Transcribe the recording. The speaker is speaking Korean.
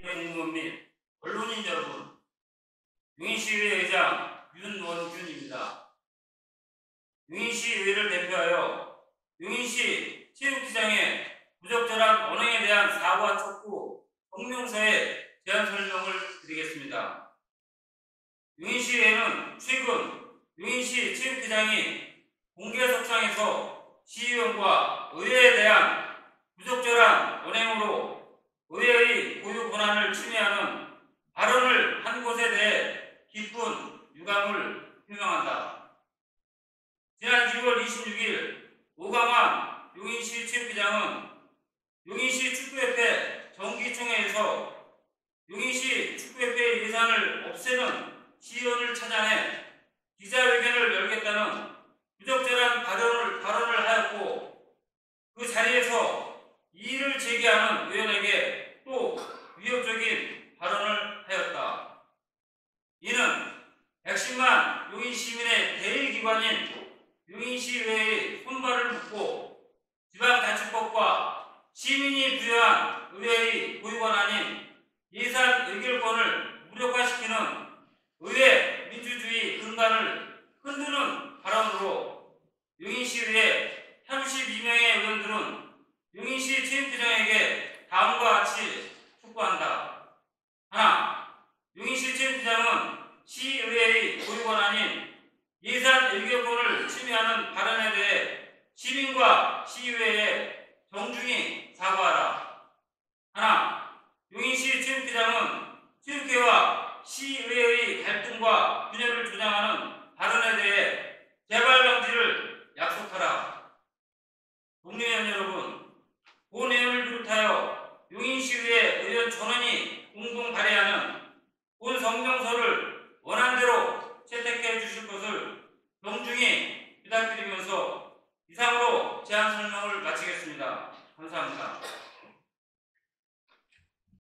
국회공무원 및 언론인 여러분, 용인시의회 의장 윤원균입니다. 용인시의회를 대표하여 용인시 체육기장의 부적절한 언행에 대한 사과 촉구 성명서의 제안 설명을 드리겠습니다. 용인시의회는 최근 용인시 체육기장이 공개석상에서 시의원과 의회에 대한 부적절한 언행으로 의회의 고유 권한을 침해하는 발언을 한 것에 대해 깊은 유감을 표명한다. 지난 6월 26일 오강환 용인시 체육기장은 용인시 축구협회 정기총회에서 용인시 축구협회 예산을 없애는 시의원을 찾아내 기자회견을 열겠다는 부적절한 발언을 하였고, 그 자리에서 이의를 제기하는 의원에게 또 위협적인 발언을 하였다. 이는 110만 용인시민의 대의기관인 용인시의회의 손발을 묶고 지방자치법과 시민이 부여한 의회의 고유권한인 예산 의결권을 무력화시키는 의회 민주주의 근간을 흔드는 발언으로 용인시의회 32명의 의원들은 용인시 체육기장에게 다음과 같이 촉구한다. 하나, 용인시 체육기장은 시의회의 고유권한인 예산 의결권을 침해하는 발언에 대해 시민과 시의회에 정중히 사과하라. 하나, 용인시 체육기장은 체육회와 시의회의 갈등과 분열을 조장하는 발언에 대해 재발 방지를 약속하라. 동료의원 여러분, 본 의원을 비롯하여 용인시의회 의원 전원이 공동 발의하는 본 성명서를 원안대로 채택해 주실 것을 정중히 부탁드리면서 이상으로 제안 설명을 마치겠습니다. 감사합니다.